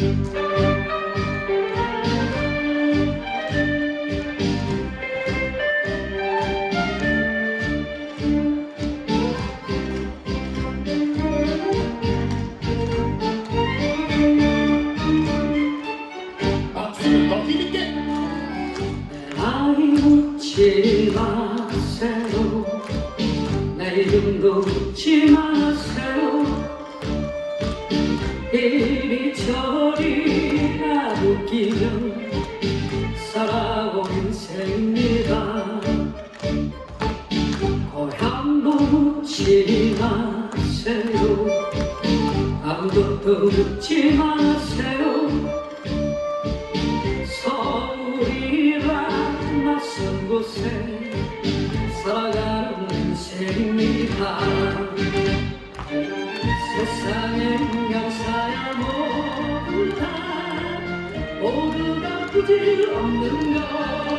묻지 마세요. 내 이름도 묻지 마세요. 이리저리 나누기면 살아온 인생입니다. 고향도 묻지 마세요. 아무것도 묻지 마세요. 서울이란 낯선 곳에 살아가는 인생입니다. 세상의 인간사야 모두가 부질없는 것.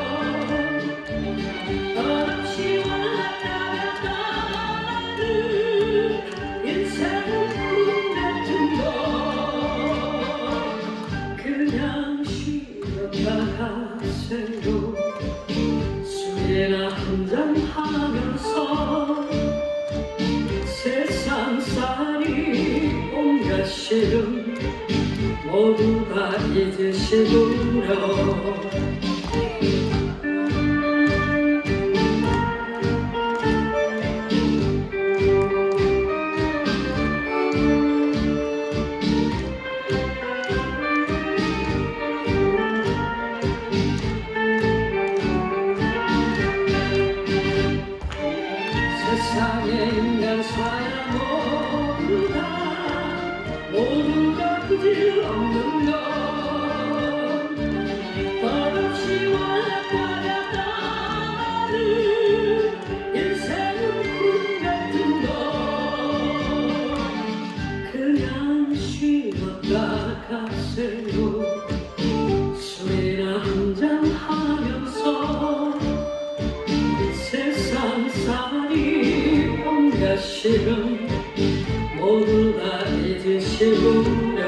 끝없이 왔다갔다는 인생은 꿈 같은 것. 그냥 쉬었다 가세요. 술이나 한잔 하면서 세상살이 온갖 시름 모두 다 잊으시고요. 세상의 인간사야 모두가 부질없는 것. 끝없이 왔다갔다는 인생은 꿈 같은 것. 그냥 쉬었다 가세요. 술이나 한잔 하면서 세상살이 온갖 시름 모두 다 잊으시고요.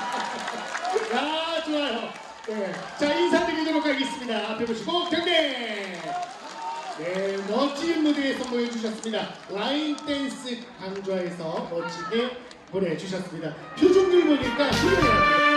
야, 좋아요. 네. 자, 인사드리도록 하겠습니다. 앞에 보시고 경례. 멋진 무대 선보여 주셨습니다. 라인 댄스 강좌에서 멋지게 보내주셨습니다. 표정들 보니까 훌륭해요.